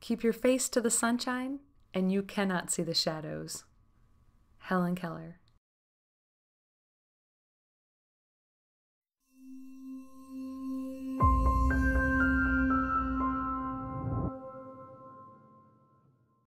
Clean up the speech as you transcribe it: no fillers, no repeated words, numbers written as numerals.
Keep your face to the sunshine, and you cannot see the shadows. Helen Keller.